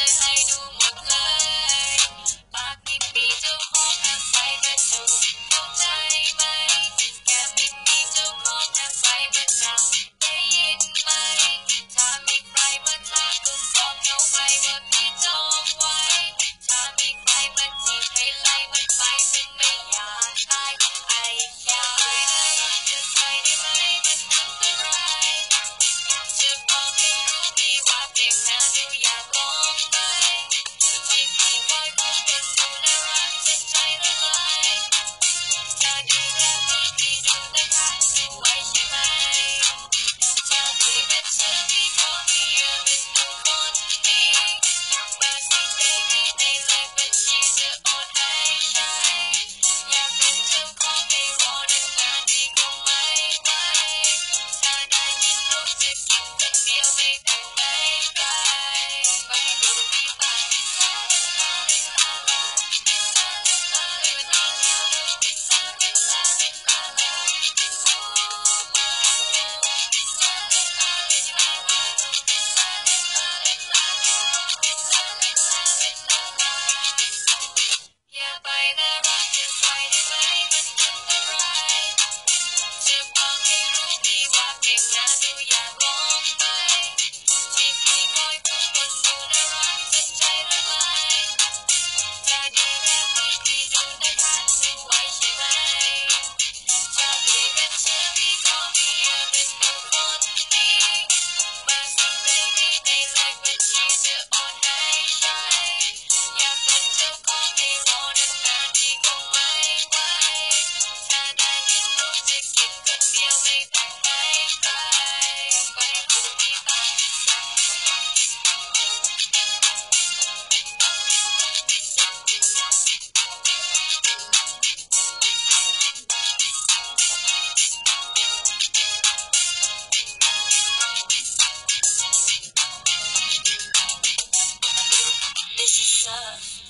ให้ดูหมดเลยปากไม่มีเจ้าของแอบใส่กระจุกเข้าใจไหมแค่ไม่มีเจ้าของแอบใส่ประจำได้ยินไหมถ้ามีใครมาทักก็บอกเขาไปว่าพี่จองไว้ถ้ามีใครมาจีบให้ไล่มันไปซึ่งไม่อยากตายไอ้ยาจะใส่ได้ไหมมันอันตรายจะบอกให้รู้ดีว่าเด็กน่าดูอยากลองไหมที่พี่คอยบอกเป็นดูน่ารักจนใจละลายจะดูแลพี่ดูแต่ทางสวยใช่ไหมจะคุยกับเธอพี่ขอให้อย่าเป็นคนดีบางสิ่งในเลขบัญชีจะโอนให้ใช้อยากเป็นเจ้าของไม่รอนานๆพี่คงไม่ไหวถ้าได้ยินเราจะกินคนเดียวไม่ต้องไปไกลไปดูที่บ้านลาลาลาลาลาลาลาลาอย่าไปน่ารักจะใส่ได้ไหมมันอันตรายจะบอกให้รู้ดีว่าเด็กน่าดูอยากลองไหมที่พี่คอยพูดคนดูน่ารักจนใจละลายจะดูแลพี่ดูแต่ทางสวยใช่ไหมจะคุยกับเธอพี่ขอให้อย่าเป็นคนดีบางสิ่งในเลขบัญชีจะโอนให้ใช้อยากเป็นเจ้าของไม่รอนานๆพี่คงไม่ไหวถ้าได้ยินเราจะกินคนเดียวไม่ต้องไปไกลไปดูที่บ้าน This is love.